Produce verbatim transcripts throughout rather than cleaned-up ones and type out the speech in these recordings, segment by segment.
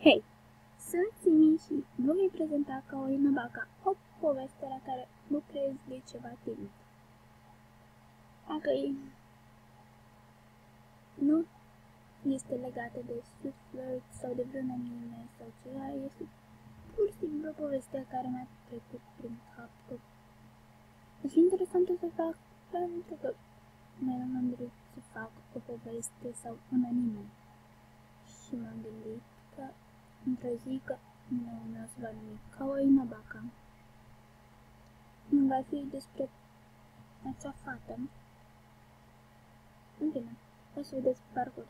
Hei, sunt Simi și vă voi prezenta Kawaii no Baka, o poveste la care lucrez de ceva timp. Dacă nu este legată de suflet sau de vreun anime sau ceva, este pur și simplu o poveste care mi-a trecut prin cap că ar fi interesantă să fac, pentru că mai am dorit să fac o poveste sau un anime. Și m-am gândit că într-o zi că nu meu se va numi Kawaii no Baka. Nu va fi despre acea fată. În fine, o să vedeți pe parcurs.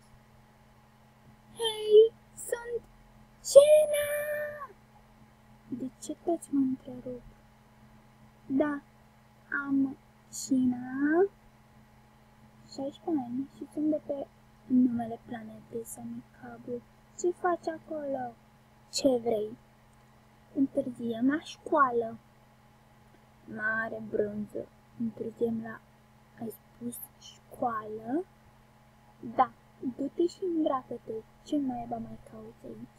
Hei, sunt Cena! De ce toți mă întrerup? Da, am Cina, șaisprezece ani și sunt de pe numele planetei Samikabu. Ce faci acolo? Ce vrei? Întârziem la școală. Mare brânză. Întârziem la... Ai spus școală? Da, du-te și îmbracă-te. Ce naiba mai cauți aici?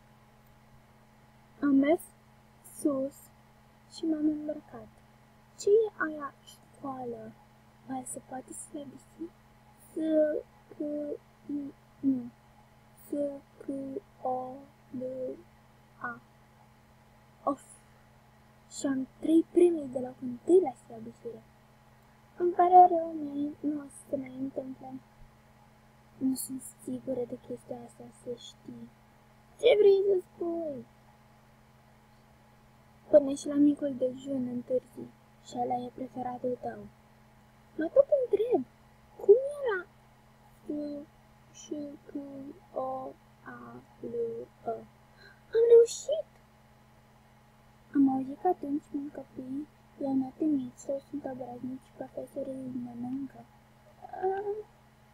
Am mers sus și m-am îmbrăcat. Ce e aia școală? Aia se poate slăbisi? S, C, I, nu. S, C, O, L, A. Of! Și am trei premii de la întâi la slăbisire. Îmi pare rău, mie nu o să se mai întâmple. Nu sunt sigură de chestia asta, să știi. Ce vrei să spui? Până și la micul dejun întârzi și ăla e preferatul tău. Mă tot întreb, cum era S, ș, C, O, A, L, E? Am reușit! Am auzit că atunci când copiii iau note mici sau sunt obraznici, profesorii îi mănâncă. Ah.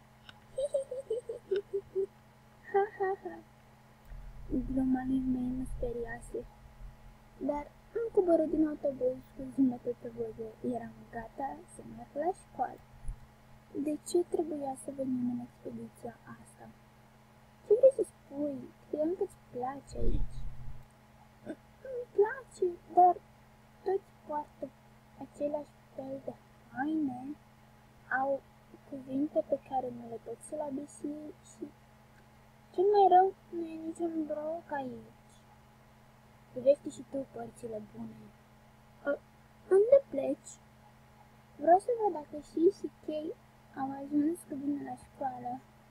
Ha, ha, ha. Gluma lui mei mă speriase. Dar am coborât din autobuz cu zâmbetul pe buze. Eram gata să merg la școală. De ce trebuia să venim în expediția asta? Ce vrei să spui? Credeam că-ți place aici. Îmi place, dar toți poartă același fel de haine, au cuvinte pe care nu le pot slăbisi și cel mai rău nu e niciun broc aici. Privește și tu părțile bune. A, unde pleci? Vreau să văd dacă și și Kei au ajuns cu bine la școală.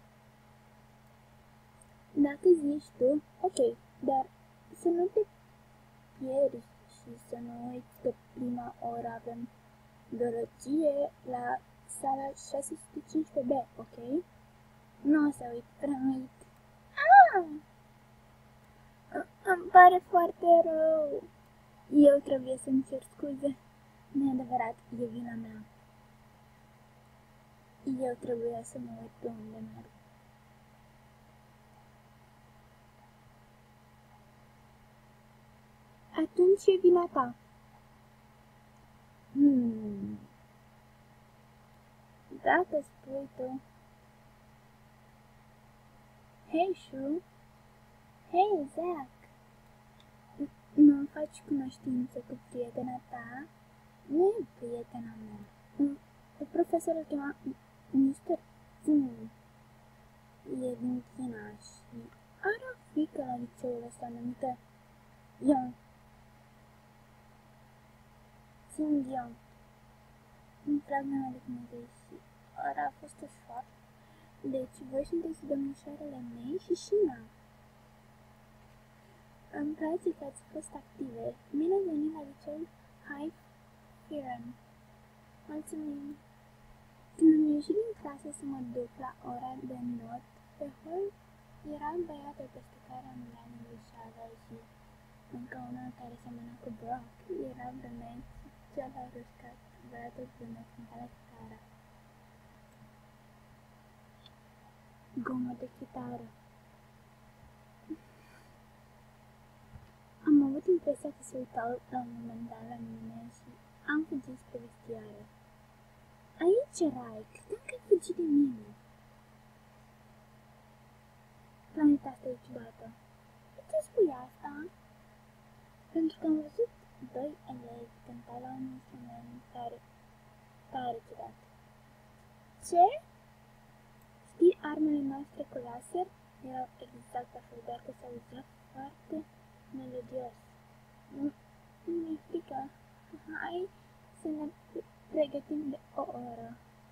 Dacă zici tu, ok, dar să nu te pierzi și să nu uiți că prima oră avem biologie la sala șase sute cincisprezece B, ok? Nu o să uit, promit. Ah! Îmi pare foarte rău. Eu trebuie să-mi cer scuze. Nu e adevărat, e vina mea. Eu trebuie să mă uit pe unde merg. Atunci e vina ta. Hmm. Dacă spui tu. Hei, Shu. Hei, Zack. Nu faci cunoștință cu prietena ta? Nu e prietena mea. Profesorul chema mister Zin. E din China și are o fiică la liceul ăsta numită Young. Sunt Young. Îmi plac numele Dumnezeu și ora a fost ușor. Deci voi sunteți domnișoarele mei și Shina. Îmi place că ați fost active. Bine ați venit la liceul High Firen. Mulțumim. Când am ieșit din clasă să mă duc la ora de not, pe hol era băiatul peste care am luat nimișoară și încă unul care semăna cu Brock. Era brunel și celălalt uscat. Băiatul brunel cânta la chitară. Gomă de chitară. Am avut impresia că se uitau la un moment dat la mine și am fugit spre vestiare. Aici erai, credeam că ai fugit de mine. Planeta asta e ciudată. De ce Pentru că am văzut doi elevi cânta la un instrument tare, tare ciudat. Ce? Știi, armele noastre cu laser erau exact la fel, doar că se auzea foarte melodios. Mi-e frică. Hai să ne pregătim de o oră.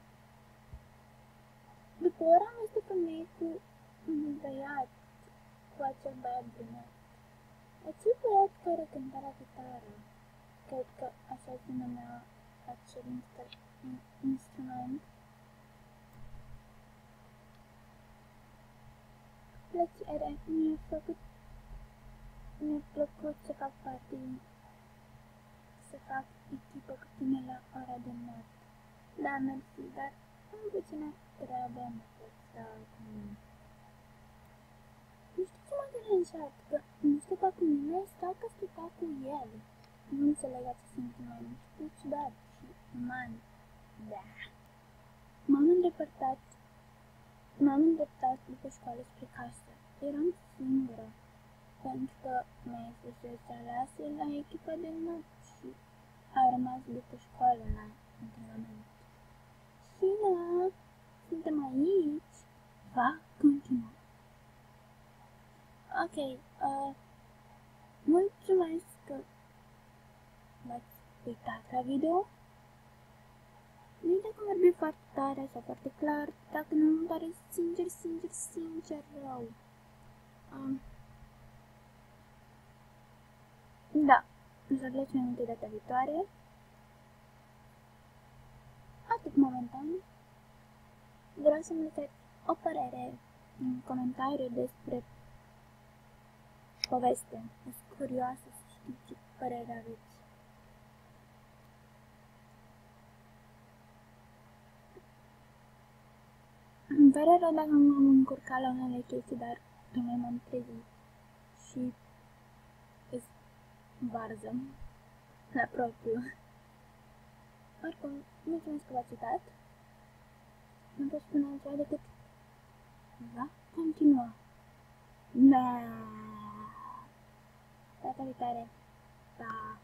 După o oră am văzut o femeie cu un băiat, cu acel băiat brunet. Acel băiat care cânta la gitară, cred că așa se numea acel instrument. Plăcere, mi-a făcut, mi-a plăcut să fac parte, să fac echipă cu tine la ora de noapte. Da, mersi, dar am puțină treabă, mă pot sta cu mine. Nu știu ce m-a deranjat, că nu stătea cu mine sau că stătea cu el. Nu înțeleg acest sentiment, nu știu, ciudat și uman. Da. M-am îndepărtat, m-am îndreptat după școală spre casă. Eram singură, pentru că mai fusese aleasă la echipa de noapte și a rămas după școală la antrenament. Sina, suntem aici. Va continua. Ok, uh, mulțumesc că v-ați uitat la video. Nu uitați că vorbi foarte tare sau foarte clar, dacă nu îmi pare sincer, sincer, sincer rău. Um, da, o să pleci mai multe data viitoare. Atât momentan. Vreau să-mi lăsați o părere în comentariu despre poveste. Sunt curioasă să știu ce părere aveți. Îmi pare rău dacă m-am încurcat la unele chestii, dar tocmai m-am trezit și îs varză la propriu. Oricum, mulțumesc că v-ați uitat. Nu pot spune altceva decât va continua. Da. Data viitoare. Da.